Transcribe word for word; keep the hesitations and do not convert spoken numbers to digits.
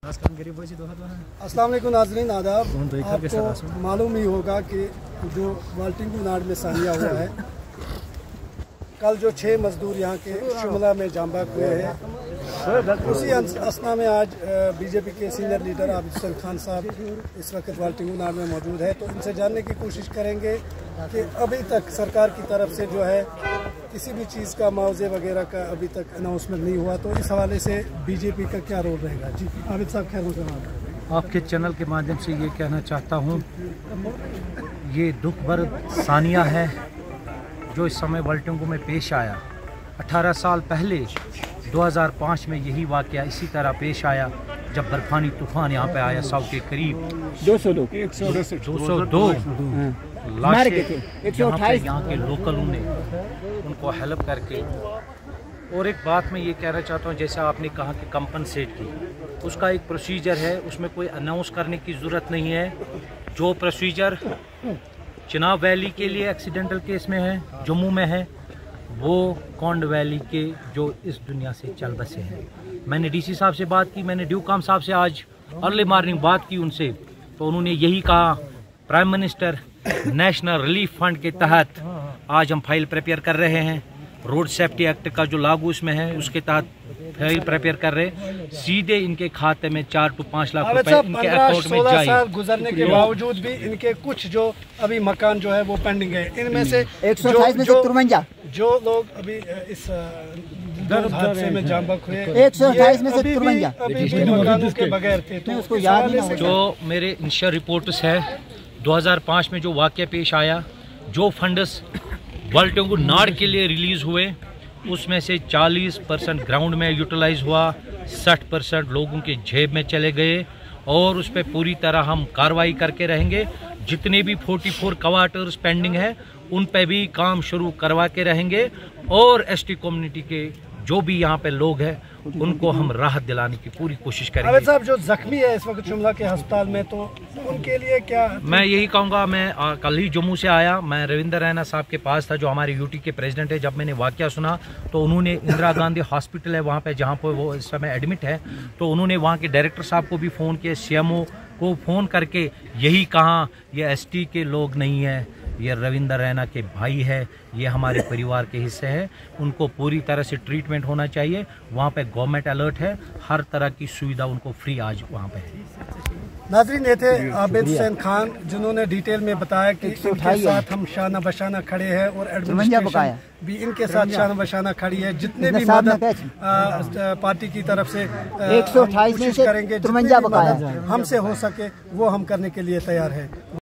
अस्सलाम वालेकुम नाज़रीन, आदाब। आपको मालूम ही होगा कि जो वाल्टिंगू नाड़ में सानिया हुआ है, कल जो छः मजदूर यहाँ के शिमला में जांबाक हुए हैं, उसी असना में आज बीजेपी के सीनियर लीडर आबिद हुसैन खान साहब इस वक्त वाल्टिंगू नाड़ में मौजूद है। तो इनसे जानने की कोशिश करेंगे कि अभी तक सरकार की तरफ से जो है किसी भी चीज़ का मुआवजे वगैरह का अभी तक अनाउंसमेंट नहीं हुआ, तो इस हवाले से बीजेपी का क्या रोल रहेगा। जी आबिद साहब, खैर मकदम। आपके चैनल के माध्यम से ये कहना चाहता हूँ, ये दुख भर सानिया है जो इस समय वाल्टिंगू में पेश आया। अठारह साल पहले दो हज़ार पाँच में यही वाक़या इसी तरह पेश आया जब बर्फानी तूफान यहाँ पे आया। सौ के करीब दो सौ लोग दो सौ दो लाशें यहाँ के लोकलों ने उनको हेल्प करके। और एक बात मैं ये कहना चाहता हूँ, जैसे आपने कहा कि कंपनसेट की, उसका एक प्रोसीजर है, उसमें कोई अनाउंस करने की ज़रूरत नहीं है। जो प्रोसीजर चिनाब वैली के लिए एक्सीडेंटल केस में है, जम्मू में है, वो कौंड वैली के जो इस दुनिया से चल बसे हैं। मैंने डीसी साहब से बात की, मैंने ड्यूकाम साहब से आज अर्ली मॉर्निंग बात की उनसे, तो उन्होंने यही कहा prime minister national relief fund के तहत आज हम फाइल प्रिपेयर कर रहे हैं। रोड सेफ्टी एक्ट का जो लागू इसमें है उसके तहत फाइल प्रिपेयर कर रहे हैं। सीधे इनके खाते में चार टू पाँच लाख रुपए इनके अकाउंट में जाए। गुजरने के बावजूद भी इनके कुछ जो अभी मकान जो है वो पेंडिंग है। इनमें से एक सौ अट्ठाईस में से तिरवंजा जो लोग अभी इस हादसे में जांबाक हुए, एक सौ अट्ठाईस में से तिरवंजा मकानों के बगैर थे, तो उसको याद नहीं। जो मेरे इंश्योर रिपोर्ट्स है, दो हज़ार पाँच में जो वाक़या पेश आया, जो फंड्स वाल्टिंगू नाड़ के लिए रिलीज़ हुए, उसमें से चालीस परसेंट ग्राउंड में यूटिलाइज हुआ, साठ परसेंट लोगों के जेब में चले गए। और उस पर पूरी तरह हम कार्रवाई करके रहेंगे। जितने भी चौवालीस क्वार्टर्स पेंडिंग है उन पे भी काम शुरू करवा के रहेंगे। और एसटी कम्युनिटी के जो भी यहाँ पे लोग हैं उनको हम राहत दिलाने की पूरी कोशिश करेंगे। आबिद साहब, जो जख्मी है इस वक्त शिमला के अस्पताल में, तो उनके लिए क्या? मैं यही कहूँगा, मैं आ, कल ही जम्मू से आया, मैं रविंदर रैना साहब के पास था जो हमारे यूटी के प्रेसिडेंट है। जब मैंने वाक़या सुना तो उन्होंने इंदिरा गांधी हॉस्पिटल है वहाँ पे जहाँ पर वो इस समय एडमिट है, तो उन्होंने वहाँ के डायरेक्टर साहब को भी फ़ोन किया, सीएमओ को फ़ोन करके यही कहा, ये एसटी के लोग नहीं है, ये रविंदर रैना के भाई है, ये हमारे परिवार के हिस्से हैं, उनको पूरी तरह से ट्रीटमेंट होना चाहिए। वहाँ पे गवर्नमेंट अलर्ट है, हर तरह की सुविधा उनको फ्री आज वहाँ पे है। नाज़रीन, ये थे आबिद हुसैन खान जिन्होंने डिटेल में बताया कि इनके साथ हम शाना बशाना खड़े हैं और एडमिनिस्ट्रेशन भी इनके साथ शाना बशाना खड़ी है। जितने भी मदद पार्टी की तरफ से कोशिश करेंगे, जितनी भी मदद हमसे हो सके वो हम करने के लिए तैयार है।